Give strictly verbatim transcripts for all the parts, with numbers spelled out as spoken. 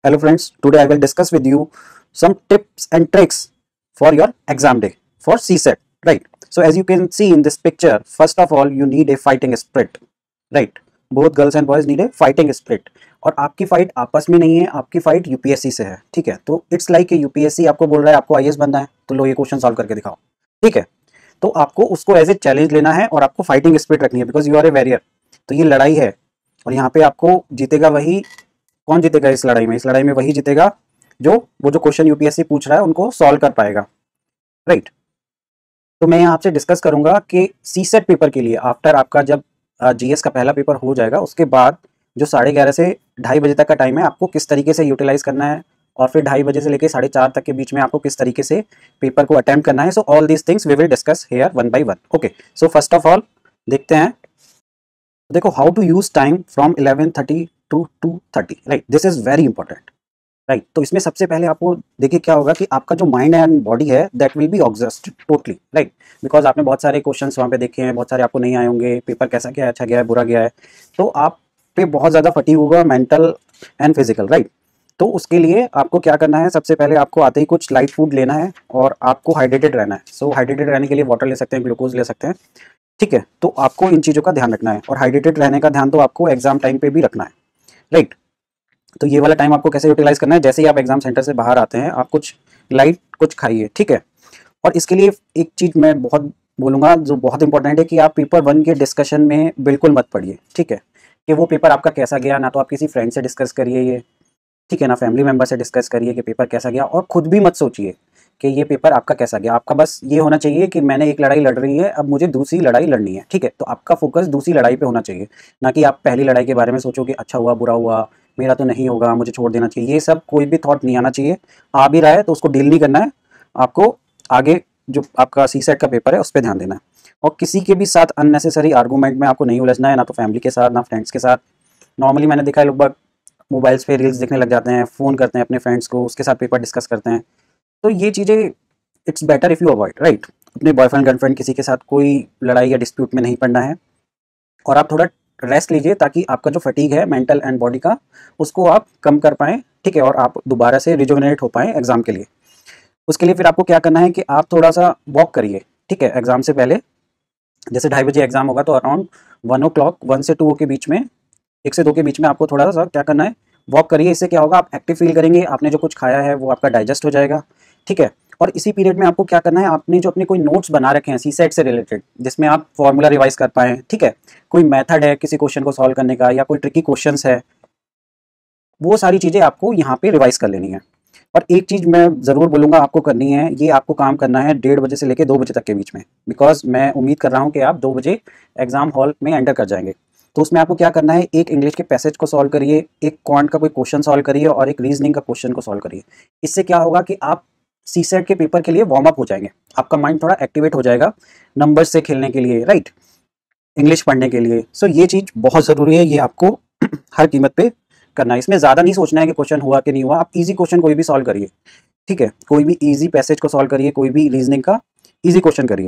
Hello friends, today I will discuss with you some tips and tricks for your exam day for C SET, right? So as you can see in this picture, first of all you need a fighting spirit, right? Both girls and boys need a fighting spirit. और आपकी fight आपस में नहीं है, आपकी fight UPSC से है, ठीक है? तो इट्स लाइक यूपीएससी आपको बोल रहा है आपको आईएएस बनना है, तो लो ये क्वेश्चन सॉल्व करके दिखाओ, ठीक है? तो आपको उसको एज ए चैलेंज लेना है और आपको फाइटिंग स्पिरिट रखनी है because you are a warrior. तो ये लड़ाई है और यहाँ पे आपको जीतेगा वही, कौन जीतेगा इस लड़ाई में? इस लड़ाई में वही जीतेगा जो वो जो क्वेश्चन यूपीएससी पूछ रहा है उनको सॉल्व कर पाएगा, राइट? तो मैं यहाँ आपसे डिस्कस करूंगा कि सी सेट पेपर के लिए आफ्टर आपका जब जीएस का पहला पेपर हो जाएगा उसके बाद जो साढ़े ग्यारह से ढाई बजे तक का टाइम है आपको किस तरीके से यूटिलाइज करना है और फिर ढाई बजे से लेकर साढ़े चार तक के बीच में आपको किस तरीके से पेपर को अटेम्प्ट करना है। So all these things we will discuss here one by one. Okay, so first of all देखते हैं, देखो how to use time from eleven thirty to two thirty, right? This is very important, right? तो इसमें सबसे पहले आपको देखिए क्या होगा कि आपका जो माइंड एंड बॉडी है that will be exhausted totally, right? Because आपने बहुत सारे क्वेश्चंस वहाँ पे देखे हैं, बहुत सारे आपको नहीं आए होंगे, पेपर कैसा गया, अच्छा गया है, बुरा गया है, तो आप पे बहुत ज़्यादा फटीग होगा मेंटल एंड फिजिकल, राइट? तो उसके लिए आपको क्या करना है, सबसे पहले आपको आते ही कुछ लाइट फूड लेना है और आपको हाइड्रेटेड रहना है। सो so, हाइड्रेटेड रहने के लिए वाटर ले सकते हैं, ग्लूकोज ले सकते हैं, ठीक है? तो आपको इन चीज़ों का ध्यान रखना है और हाइड्रेटेड रहने का ध्यान तो आपको एग्जाम टाइम पे भी रखना है, राइट? तो ये वाला टाइम आपको कैसे यूटिलाइज करना है, जैसे ही आप एग्जाम सेंटर से बाहर आते हैं आप कुछ लाइट कुछ खाइए, ठीक है? और इसके लिए एक चीज़ मैं बहुत बोलूँगा जो बहुत इंपॉर्टेंट है कि आप पेपर वन के डिस्कशन में बिल्कुल मत पढ़िए, ठीक है? कि वो पेपर आपका कैसा गया, ना तो आप किसी फ्रेंड से डिस्कस करिए ये, ठीक है ना, फैमिली मेंबर से डिस्कस करिए कि पेपर कैसा गया, और खुद भी मत सोचिए कि ये पेपर आपका कैसा गया। आपका बस ये होना चाहिए कि मैंने एक लड़ाई लड़ रही है, अब मुझे दूसरी लड़ाई लड़नी है, ठीक है? तो आपका फोकस दूसरी लड़ाई पे होना चाहिए, ना कि आप पहली लड़ाई के बारे में सोचो कि अच्छा हुआ, बुरा हुआ, मेरा तो नहीं होगा, मुझे छोड़ देना चाहिए। ये सब कोई भी थॉट नहीं आना चाहिए। आ भी रहा है तो उसको डील नहीं करना है, आपको आगे जो आपका सी सेट का पेपर है उस पर ध्यान देना है। और किसी के भी साथ अननेसेसरी आर्गूमेंट में आपको नहीं उलझना है, ना तो फैमिली के साथ ना फ्रेंड्स के साथ। नॉर्मली मैंने देखा है लोग बाग मोबाइल्स पे रील्स देखने लग जाते हैं, फ़ोन करते हैं अपने फ्रेंड्स को, उसके साथ पेपर डिस्कस करते हैं। तो ये चीज़ें it's better if you avoid, right? अपने बॉयफ्रेंड गर्लफ्रेंड किसी के साथ कोई लड़ाई या डिस्प्यूट में नहीं पड़ना है और आप थोड़ा रेस्ट लीजिए ताकि आपका जो फटीग है मेंटल एंड बॉडी का उसको आप कम कर पाएँ, ठीक है? और आप दोबारा से रिजुविनेट हो पाएँ एग्जाम के लिए। उसके लिए फिर आपको क्या करना है कि आप थोड़ा सा वॉक करिए, ठीक है? एग्जाम से पहले जैसे ढाई बजे एग्जाम होगा तो around one o'clock one से टू के बीच में, एक से दो के बीच में आपको थोड़ा सा क्या करना है, वॉक करिए। इससे क्या होगा, आप एक्टिव फील करेंगे, आपने जो कुछ खाया है वो आपका डाइजेस्ट हो जाएगा, ठीक है? और इसी पीरियड में आपको क्या करना है, आपने जो अपने कोई नोट्स बना रखे हैं सी सेट से रिलेटेड जिसमें आप फॉर्मूला रिवाइज कर पाएँ, ठीक है? कोई मेथड है किसी क्वेश्चन को सॉल्व करने का या कोई ट्रिकी क्वेश्चन है, वो सारी चीज़ें आपको यहाँ पे रिवाइज कर लेनी है। और एक चीज़ मैं ज़रूर बोलूँगा आपको करनी है, ये आपको काम करना है डेढ़ बजे से लेकर दो बजे तक के बीच में, बिकॉज मैं उम्मीद कर रहा हूँ कि आप दो बजे एग्जाम हॉल में एंटर कर जाएंगे। तो उसमें आपको क्या करना है, एक इंग्लिश के पैसेज को सॉल्व करिए, एक क्वांट का कोई क्वेश्चन सॉल्व करिए और एक रीजनिंग का क्वेश्चन को सॉल्व करिए। इससे क्या होगा कि आप सी सेट के पेपर के लिए वार्म अप हो जाएंगे, आपका माइंड थोड़ा एक्टिवेट हो जाएगा नंबर से खेलने के लिए, राइट? इंग्लिश पढ़ने के लिए। सो ये चीज़ बहुत ज़रूरी है, ये आपको हर कीमत पे करना है। इसमें ज़्यादा नहीं सोचना है कि क्वेश्चन हुआ कि नहीं हुआ, आप इजी क्वेश्चन कोई भी सॉल्व करिए, ठीक है? कोई भी इजी पैसेज को सॉल्व करिए, कोई भी रीजनिंग का इजी क्वेश्चन करिए।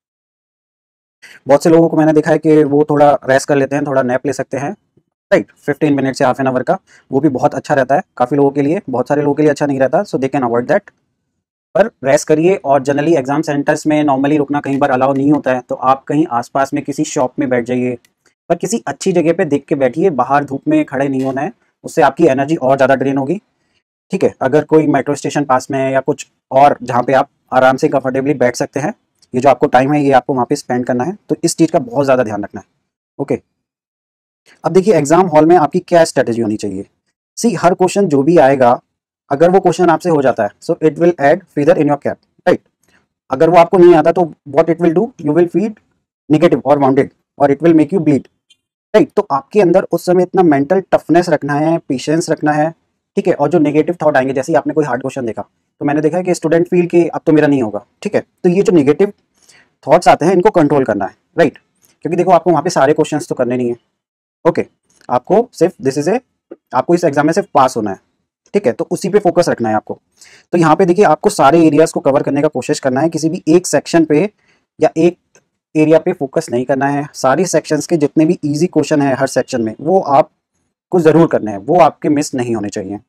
बहुत से लोगों को मैंने देखा है कि वो थोड़ा रेस्ट कर लेते हैं, थोड़ा नैप ले सकते हैं, राइट? फिफ्टीन मिनट से हाफ एन आवर का, वो भी बहुत अच्छा रहता है काफ़ी लोगों के लिए, बहुत सारे लोगों के लिए अच्छा नहीं रहता, so they can avoid that. पर रेस्ट करिए। और जनरली एग्जाम सेंटर्स में नॉर्मली रुकना कई बार अलाउ नहीं होता है, तो आप कहीं आसपास में किसी शॉप में बैठ जाइए, पर किसी अच्छी जगह पे देख के बैठिए, बाहर धूप में खड़े नहीं होना है, उससे आपकी एनर्जी और ज़्यादा ड्रेन होगी, ठीक है? अगर कोई मेट्रो स्टेशन पास में है या कुछ और जहाँ पे आप आराम से कंफर्टेबली बैठ सकते हैं, ये जो आपको टाइम है ये आपको वहाँ पे स्पेंड करना है, तो इस चीज़ का बहुत ज़्यादा ध्यान रखना है, ओके? अब देखिए एग्जाम हॉल में आपकी क्या स्ट्रेटेजी होनी चाहिए। सी हर क्वेश्चन जो भी आएगा, अगर वो क्वेश्चन आपसे हो जाता है so it will add feather in your cap, right? अगर वो आपको नहीं आता तो what it will do, you will feel negative और वाउंडेड और it will make you bleed, right? तो आपके अंदर उस समय इतना मेंटल टफनेस रखना है, पेशेंस रखना है, ठीक है? और जो नेगेटिव थॉट आएंगे, जैसे ही आपने कोई हार्ड क्वेश्चन देखा तो मैंने देखा है कि स्टूडेंट फील कि अब तो मेरा नहीं होगा, ठीक है? तो ये जो नेगेटिव थॉट्स आते हैं इनको कंट्रोल करना है, राइट? क्योंकि देखो आपको वहाँ पे सारे क्वेश्चन तो करने नहीं है, ओके? आपको सिर्फ दिस इज ए, आपको इस एग्जाम में सिर्फ पास होना है, ठीक है? तो उसी पे फोकस रखना है आपको। तो यहाँ पे देखिए आपको सारे एरियाज को कवर करने का कोशिश करना है, किसी भी एक सेक्शन पे या एक एरिया पे फोकस नहीं करना है। सारे सेक्शंस के जितने भी इजी क्वेश्चन है हर सेक्शन में वो आपको ज़रूर करने हैं, वो आपके मिस नहीं होने चाहिए।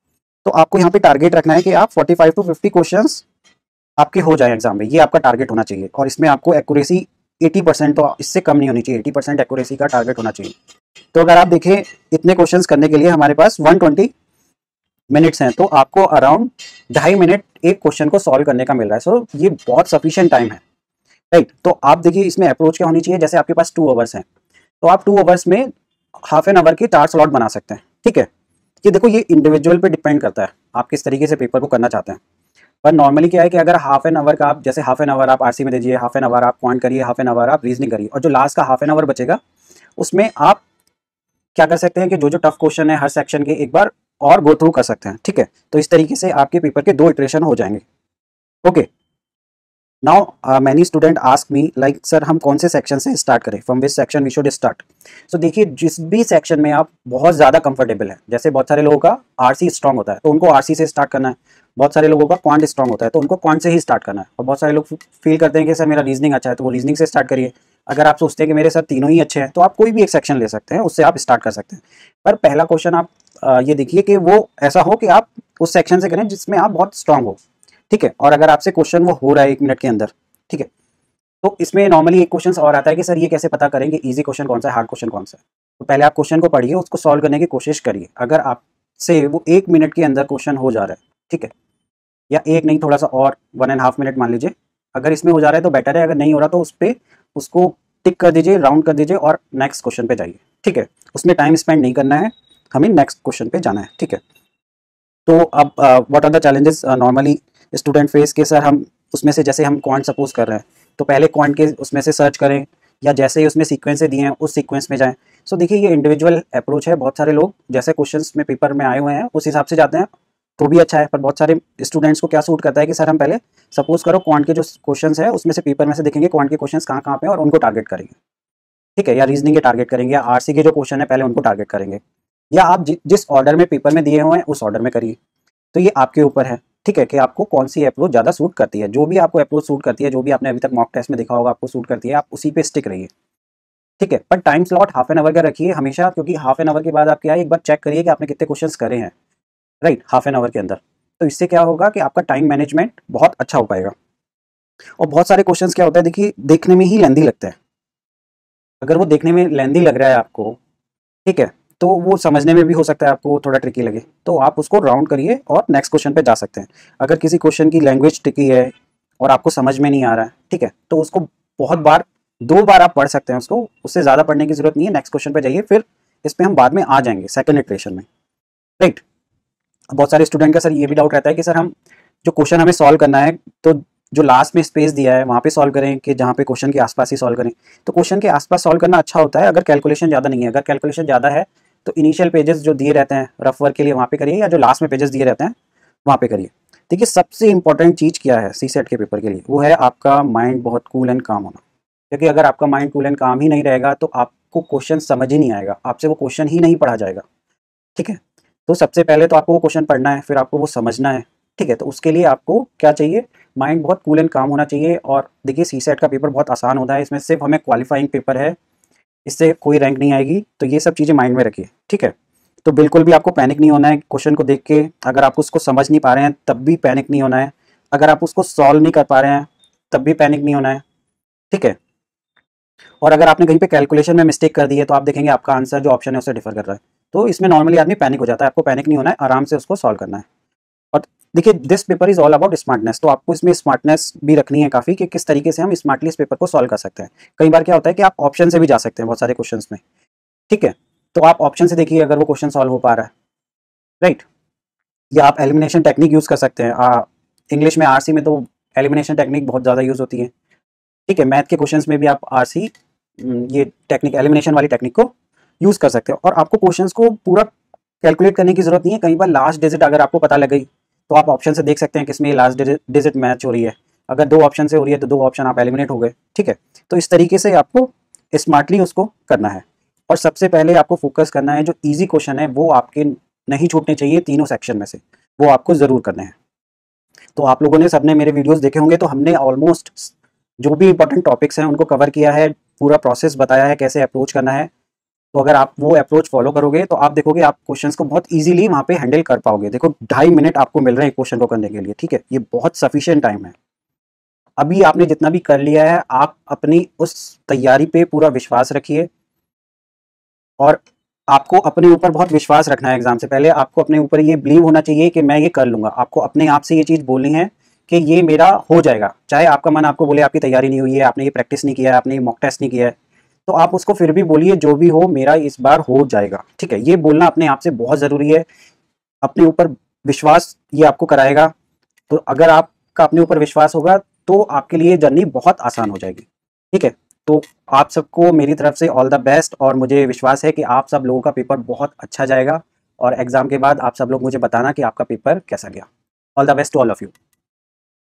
तो आपको यहाँ पे टारगेट रखना है कि आप पैंतालीस टू पचास क्वेश्चंस आपके हो जाए एग्जाम में, ये आपका टारगेट होना चाहिए। और इसमें आपको एक्यूरेसी अस्सी परसेंट, तो इससे कम नहीं होनी चाहिए, अस्सी परसेंट एक्यूरेसी का टारगेट होना चाहिए। तो अगर आप देखें इतने क्वेश्चंस करने के लिए हमारे पास एक सौ बीस मिनट्स हैं, तो आपको अराउंड ढाई मिनट एक क्वेश्चन को सॉल्व करने का मिल रहा है। सो ये बहुत सफिशिएंट टाइम है, राइट। तो आप देखिए इसमें अप्रोच क्या होनी चाहिए, जैसे आपके पास टू आवर्स हैं तो आप टू आवर्स में हाफ एन आवर के चार स्लॉट बना सकते हैं, ठीक है। ये देखो ये इंडिविजुअल पे डिपेंड करता है आप किस तरीके से पेपर को करना चाहते हैं। पर नॉर्मली क्या है कि अगर हाफ एन आवर का आप, जैसे हाफ एन आवर आप आरसी में दीजिए, हाफ एन आवर आप क्वांट करिए, हाफ एन आवर आप रीजनिंग करिए, और जो लास्ट का हाफ एन आवर बचेगा उसमें आप क्या कर सकते हैं कि जो जो टफ क्वेश्चन है हर सेक्शन के एक बार और गो थ्रू कर सकते हैं, ठीक है। तो इस तरीके से आपके पेपर के दो इटरेशन हो जाएंगे। Okay, now many student ask me like sir हम कौन से सेक्शन से स्टार्ट करें, from which section we should start. So देखिए जिस भी सेक्शन में आप बहुत ज़्यादा कंफर्टेबल है, जैसे बहुत सारे लोगों का आरसी स्ट्रांग होता है तो उनको आरसी से स्टार्ट करना है, बहुत सारे लोगों का क्वांट स्ट्रांग होता है तो उनको क्वांट से ही स्टार्ट करना है, और बहुत सारे लोग फील करते हैं कि सर मेरा रीजनिंग अच्छा है तो वो रीजनिंग से स्टार्ट करिए। अगर आप सोचते हैं कि मेरे सर तीनों ही अच्छे हैं तो आप कोई भी एक सेक्शन ले सकते हैं, उससे आप स्टार्ट कर सकते हैं। पर पहला क्वेश्चन आप आ, ये देखिए कि वो ऐसा हो कि आप उस सेक्शन से करें जिसमें आप बहुत स्ट्रांग हो, ठीक है। और अगर आपसे क्वेश्चन वो हो रहा है एक मिनट के अंदर, ठीक है, तो इसमें नॉर्मली एक क्वेश्चन और आता है कि सर ये कैसे पता करेंगे इजी क्वेश्चन कौन सा है, हार्ड क्वेश्चन कौन सा है। तो पहले आप क्वेश्चन को पढ़िए, उसको सॉल्व करने की कोशिश करिए। अगर आपसे वो एक मिनट के अंदर क्वेश्चन हो जा रहा है, ठीक है, या एक नहीं थोड़ा सा और वन एंड हाफ मिनट मान लीजिए, अगर इसमें हो जा रहा है तो बेटर है, अगर नहीं हो रहा तो उस पर उसको टिक कर दीजिए, राउंड कर दीजिए और नेक्स्ट क्वेश्चन पे जाइए, ठीक है। उसमें टाइम स्पेंड नहीं करना है, हमें नेक्स्ट क्वेश्चन पे जाना है, ठीक है। तो अब what are the challenges normally student face के, सर हम उसमें से जैसे हम क्वांट सपोज कर रहे हैं तो पहले क्वांट के उसमें से सर्च करें, या जैसे ही उसमें सीक्वेंस दिए हैं उस सीक्वेंस में जाएं। सो देखिए ये इंडिविजुअल अप्रोच है, बहुत सारे लोग जैसे क्वेश्चंस में पेपर में आए हुए हैं उस हिसाब से जाते हैं तो भी अच्छा है, पर बहुत सारे स्टूडेंट्स को क्या सूट करता है कि सर हम पहले सपोज करो क्वांट के जो क्वेश्चंस है उसमें से पेपर में से देखेंगे क्वांट के क्वेश्चंस कहाँ कहाँ पे और उनको टारगेट करेंगे, ठीक है, या रीजनिंग के टारगेट करेंगे, या आरसी के जो क्वेश्चन है पहले उनको टारगेट करेंगे, या आप जि, जिस ऑर्डर में पेपर में दिए हुए हैं उस ऑर्डर में करिए। तो ये आपके ऊपर है, ठीक है, कि आपको कौन सी अप्रोच ज़्यादा सूट करती है। जो भी आपको अप्रोच सूट करती है, जो भी आपने अभी तक मॉक टेस्ट में देखा होगा आपको सूट करती है, आप उसी पे स्टिक रहिए, ठीक है। पर time slot half an hour का रखिए हमेशा, क्योंकि हाफ एन आवर के बाद आप क्या है एक बार चेक करिए कि आपने कितने क्वेश्चंस करे हैं, राइट, हाफ एन आवर के अंदर। तो इससे क्या होगा कि आपका टाइम मैनेजमेंट बहुत अच्छा हो पाएगा। और बहुत सारे क्वेश्चंस क्या होता है देखिए देखने में ही लेंदी लगते हैं, अगर वो देखने में लेंदी लग रहा है आपको, ठीक है, तो वो समझने में भी हो सकता है आपको थोड़ा ट्रिकी लगे, तो आप उसको राउंड करिए और नेक्स्ट क्वेश्चन पे जा सकते हैं। अगर किसी क्वेश्चन की लैंग्वेज ट्रिकी है और आपको समझ में नहीं आ रहा है, ठीक है, तो उसको बहुत बार दो बार आप पढ़ सकते हैं उसको, उससे ज़्यादा पढ़ने की जरूरत नहीं है। नेक्स्ट क्वेश्चन पे जाइए, फिर इस पर हम बाद में आ जाएंगे सेकंड इटरेशन में, राइट। बहुत सारे स्टूडेंट का सर ये भी डाउट रहता है कि सर हम जो क्वेश्चन हमें सॉल्व करना है तो जो लास्ट में स्पेस दिया है वहाँ पे सॉल्व करें कि जहाँ पे क्वेश्चन के आसपास ही सॉल्व करें। तो क्वेश्चन के आसपास सॉल्व करना अच्छा होता है अगर कैलकुलेशन ज़्यादा नहीं है। अगर कैलकुलेशन ज़्यादा है तो इनिशियल पेजेस जो दिए रहते हैं रफ वर्क के लिए वहाँ पे करिए, या जो लास्ट में पेजेस दिए रहते हैं वहाँ पे करिए। देखिए सबसे इंपॉर्टेंट चीज़ क्या है सी सेट के पेपर के लिए, वो है आपका माइंड बहुत कूल एंड काम होना। क्योंकि अगर आपका माइंड कूल एंड काम ही नहीं रहेगा तो आपको क्वेश्चन समझ ही नहीं आएगा, आपसे वो क्वेश्चन ही नहीं पढ़ा जाएगा, ठीक है। तो सबसे पहले तो आपको वो क्वेश्चन पढ़ना है, फिर आपको वो समझना है, ठीक है। तो उसके लिए आपको क्या चाहिए, माइंड बहुत कूल एंड काम होना चाहिए। और देखिए सी सेट का पेपर बहुत आसान होता है, इसमें सिर्फ हमें क्वालिफाइंग पेपर है, इससे कोई रैंक नहीं आएगी। तो ये सब चीज़ें माइंड में रखिए, ठीक है। तो बिल्कुल भी आपको पैनिक नहीं होना है क्वेश्चन को देख के, अगर आप उसको समझ नहीं पा रहे हैं तब भी पैनिक नहीं होना है, अगर आप उसको सॉल्व नहीं कर पा रहे हैं तब भी पैनिक नहीं होना है, ठीक है। और अगर आपने कहीं पे कैलकुलेशन में मिस्टेक कर दी है तो आप देखेंगे आपका आंसर जो ऑप्शन है उससे डिफर कर रहा है, तो इसमें नॉर्मली आदमी पैनिक हो जाता है। आपको पैनिक नहीं होना है, आराम से उसको सॉल्व करना है। और देखिए this paper is all about smartness, तो आपको इसमें स्मार्टनेस भी रखनी है काफ़ी कि किस तरीके से हम स्मार्टली इस पेपर को सॉल्व कर सकते हैं। कई बार क्या होता है कि आप ऑप्शन से भी जा सकते हैं बहुत सारे क्वेश्चंस में, ठीक है। तो आप ऑप्शन से देखिए अगर वो क्वेश्चन सॉल्व हो पा रहा है, राइट, या आप एलिमिनेशन टेक्निक यूज़ कर सकते हैं। इंग्लिश में आरसी में तो एलिमिनेशन टेक्निक बहुत ज़्यादा यूज़ होती है, ठीक है। मैथ के क्वेश्चंस में भी आप आरसी ये टेक्निक एलिमिनेशन वाली टेक्निक को यूज़ कर सकते हो। और आपको क्वेश्चंस को पूरा कैलकुलेट करने की जरूरत नहीं है, कई बार लास्ट डिजिट अगर आपको पता लग गई तो आप ऑप्शन से देख सकते हैं किसमें लास्ट डिजिट मैच हो रही है। अगर दो ऑप्शन से हो रही है तो दो ऑप्शन आप एलिमिनेट हो गए, ठीक है। तो इस तरीके से आपको स्मार्टली उसको करना है। और सबसे पहले आपको फोकस करना है जो ईजी क्वेश्चन है वो आपके नहीं छूटने चाहिए, तीनों सेक्शन में से वो आपको ज़रूर करने हैं। तो आप लोगों ने सबने मेरे वीडियोज़ देखे होंगे, तो हमने ऑलमोस्ट जो भी इंपॉर्टेंट टॉपिक्स हैं उनको कवर किया है, पूरा प्रोसेस बताया है कैसे अप्रोच करना है। तो अगर आप वो अप्रोच फॉलो करोगे तो आप देखोगे आप क्वेश्चंस को बहुत इजीली वहाँ पे हैंडल कर पाओगे। देखो ढाई मिनट आपको मिल रहे हैं क्वेश्चन को करने के लिए, ठीक है, ये बहुत सफिशिएंट टाइम है। अभी आपने जितना भी कर लिया है, आप अपनी उस तैयारी पे पूरा विश्वास रखिए और आपको अपने ऊपर बहुत विश्वास रखना है। एग्जाम से पहले आपको अपने ऊपर ये बिलीव होना चाहिए कि मैं ये कर लूंगा। आपको अपने आप से ये चीज़ बोलनी है कि ये मेरा हो जाएगा, चाहे आपका मन आपको बोले आपकी तैयारी नहीं हुई है, आपने ये प्रैक्टिस नहीं किया है, आपने ये मॉक टेस्ट नहीं किया है, तो आप उसको फिर भी बोलिए जो भी हो मेरा इस बार हो जाएगा, ठीक है। ये बोलना अपने आप से बहुत ज़रूरी है। अपने ऊपर विश्वास ये आपको कराएगा। तो अगर आपका अपने ऊपर विश्वास होगा तो आपके लिए जर्नी बहुत आसान हो जाएगी, ठीक है। तो आप सबको मेरी तरफ से ऑल द बेस्ट और मुझे विश्वास है कि आप सब लोगों का पेपर बहुत अच्छा जाएगा और एग्जाम के बाद आप सब लोग मुझे बताना कि आपका पेपर कैसा गया। All the best to all of you.